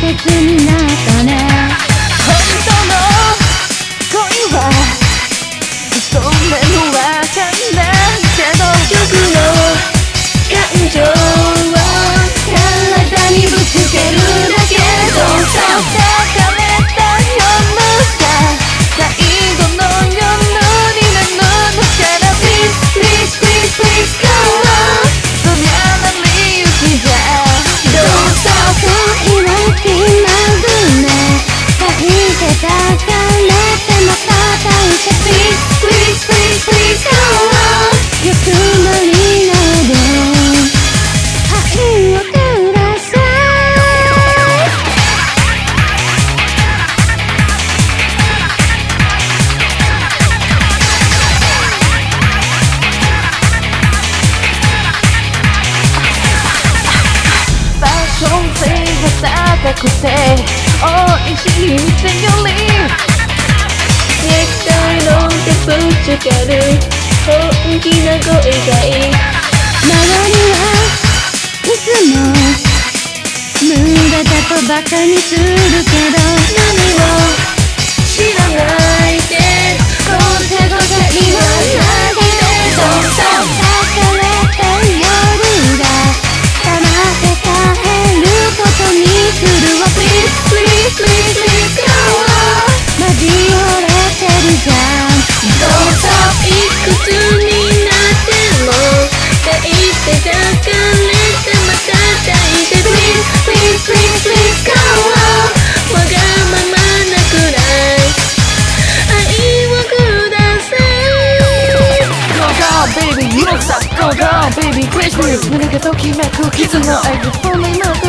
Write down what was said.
切になったね。 本当の恋はそれもわかんないけど、 僕の感情を体にぶつけるだけ。 そうさ抱かれた夜が最後の夜になるのから Please please please please come on そりゃなりゆきじゃどうぞ恋は気まぐれ抱いて抱かれてまた抱いて Please please please please come on 欲張りないで愛をください。 ファッション性が高くて美味しい店よりネクタイの手ぶつかる本気な声がいい。周りはいつも無駄だとバカにするけど、何も知らないでこん手ごたにはないで。そうそう抱かれた夜が黙って帰ることにするわ。 Please please please please go on マジ惚れてるじゃん。どうぞいくつになっても抱いて抱かれてまた抱いて Please please please please go on わがままなくらい愛をください。 Go go baby 色さ Go go baby Christmas 胸がときめく傷の愛を Falling in love